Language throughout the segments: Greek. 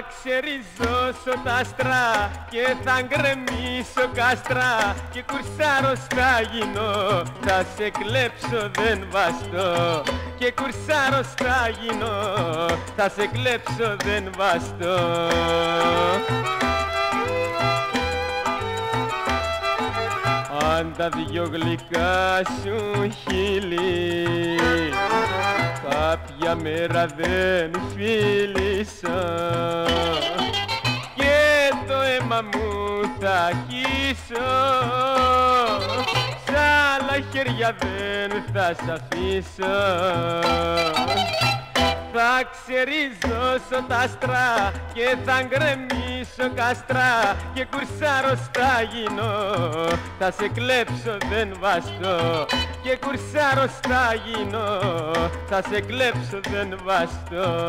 ξεριζώσω τα άστρα και θα γκρεμίσω κάστρα και κουρσάρος θα γίνω, θα σε κλέψω δεν βαστώ. Και κουρσάρος θα γίνω, θα σε κλέψω δεν βαστώ. Αν τα δυο γλυκά σου χείλη κάποια μέρα δεν φίλησα και το αίμα μου θα χύσω, σ' άλλα χέρια δεν θα σ' αφήσω. Θα ξεριζώσω τα άστρα και θα γκρεμίσω κάστρα και κουρσάρος θα γίνω, θα σε κλέψω δεν βαστώ. Και κουρσάρος θα γίνω, θα σε κλέψω δεν βαστώ.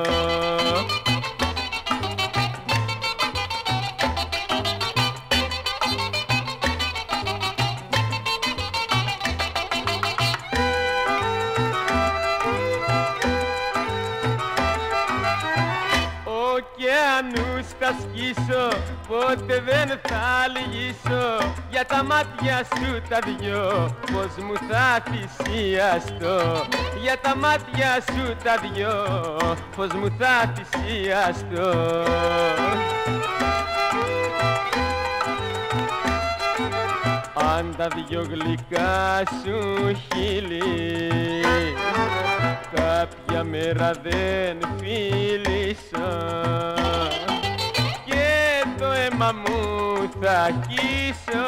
Ωκεανούς θα σκίσω, ποτέ δεν θα λυγίσω. Για τα μάτια σου τα δυο, πως μου θα θυσιαστώ. Για τα μάτια σου τα δυο, πως μου θα θυσιαστώ. Αν τα δυο γλυκά σου χείλη κάποια μέρα δεν φίλησα και το αίμα μου θα χύσω,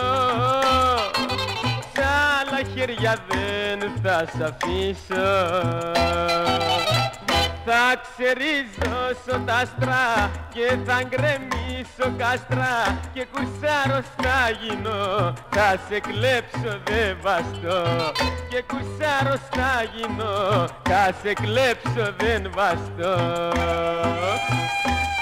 σ' άλλα χέρια δεν θα σ' αφήσω. Θα ξεριζώσω τα άστρα και θα γκρεμίσω κάστρα και κουρσάρος θα γίνω, θα σε κλέψω δεν βαστώ. Και κουρσάρος θα γίνω, θα σε κλέψω δεν βαστώ.